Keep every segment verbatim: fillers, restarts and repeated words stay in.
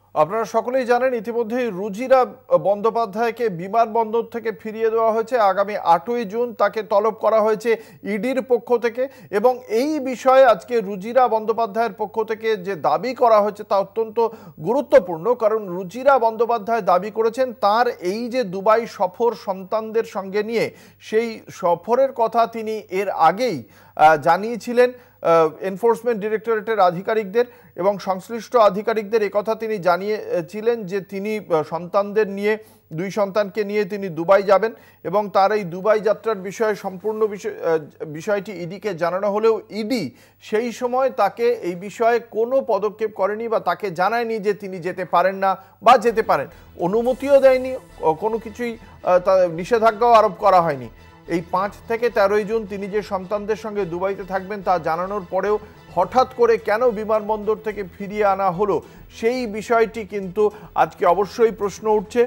আপনারা সকলেই জানেন ইতিমধ্যেই রুজিরা বন্দ্যোপাধ্যায়কে বিমানবন্দর থেকে ফিরিয়ে দেওয়া হয়েছে। আগামী আটই জুন তাকে তলব করা হয়েছে ইডির পক্ষ থেকে এবং এই বিষয়ে আজকে রুজিরা বন্দ্যোপাধ্যায়ের পক্ষ থেকে যে দাবি করা হয়েছে তা অত্যন্ত গুরুত্বপূর্ণ। কারণ রুজিরা বন্দ্যোপাধ্যায় দাবি করেছেন তার এই যে দুবাই সফর সন্তানদের সঙ্গে নিয়ে, সেই সফরের কথা তিনি এর আগেই জানিয়েছিলেন এনফোর্সমেন্ট ডিরেক্টরেটের আধিকারিকদের এবং সংশ্লিষ্ট আধিকারিকদের। একথা তিনি জানিয়েছিলেন যে তিনি সন্তানদের নিয়ে, দুই সন্তানকে নিয়ে তিনি দুবাই যাবেন এবং তার এই দুবাই যাত্রার বিষয়ে সম্পূর্ণ বিষয় বিষয়টি ইডিকে জানানো হলেও ইডি সেই সময় তাকে এই বিষয়ে কোনো পদক্ষেপ করেনি বা তাকে জানায়নি যে তিনি যেতে পারেন না বা যেতে পারেন, অনুমতিও দেয়নি, কোনো কিছুই নিষেধাজ্ঞাও আরোপ করা হয়নি। এই পাঁচ থেকে তেরোই জুন তিনি যে সন্তানদের সঙ্গে দুবাইতে থাকবেন তা জানানোর পরেও হঠাৎ করে কেন বিমানবন্দর থেকে ফিরিয়ে আনা হলো, সেই বিষয়টি কিন্তু আজকে অবশ্যই প্রশ্ন উঠছে।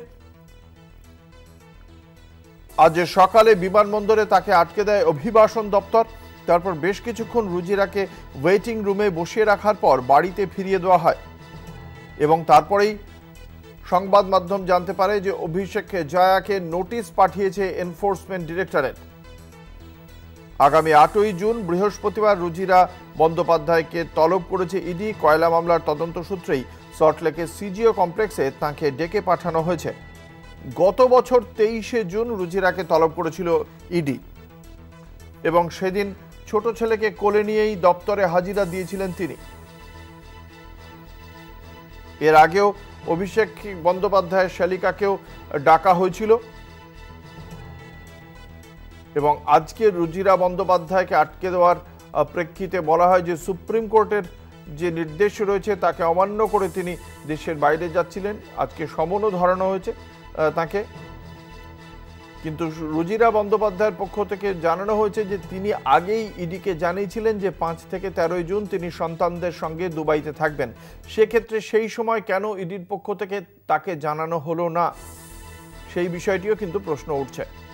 আজ সকালে বিমানবন্দরে তাকে আটকে দেয় অভিবাসন দপ্তর। তারপর বেশ কিছুক্ষণ রুজিরাকে ওয়েটিং রুমে বসিয়ে রাখার পর বাড়িতে ফিরিয়ে দেওয়া হয় এবং তারপরেই সংবাদ মাধ্যম জানতে পারে যে অভিষেক জয়াকে নোটিশ পাঠিয়েছে এনফোর্সমেন্ট ডিরেক্টরেট। আগামী আটই জুন বৃহস্পতিবার রুজিরা বন্দ্যোপাধ্যায়কে তলব করেছে ইডি। কয়লা মামলার তদন্ত সূত্রেই সল্টলেকের সিজিও কমপ্লেক্সে তাঁকে ডেকে পাঠানো হয়েছে। গত বছর তেইশে জুন রুজিরাকে তলব করেছিল ইডি এবং সেদিন ছোট ছেলেকে কোলে নিয়েই দপ্তরে হাজিরা দিয়েছিলেন তিনি। এর আগেও অভিষেক বন্দ্যোপাধ্যায়ের শালিকাকেও ডাকা হয়েছিল এবং আজকে রুজিরা বন্দ্যোপাধ্যায়কে আটকে দেওয়ার প্রেক্ষিতে বলা হয় যে সুপ্রিম কোর্টের যে নির্দেশ রয়েছে তাকে অমান্য করে তিনি দেশের বাইরে যাচ্ছিলেন। আজকে সমনও ধরানো হয়েছে তাকে, কিন্তু রুজিরা বন্দ্যোপাধ্যায়ের পক্ষ থেকে জানানো হয়েছে যে তিনি আগেই ইডিকে জানিয়েছিলেন যে পাঁচ থেকে তেরোই জুন তিনি সন্তানদের সঙ্গে দুবাইতে থাকবেন। সেক্ষেত্রে সেই সময় কেন ইডির পক্ষ থেকে তাকে জানানো হলো না, সেই বিষয়টিও কিন্তু প্রশ্ন উঠছে।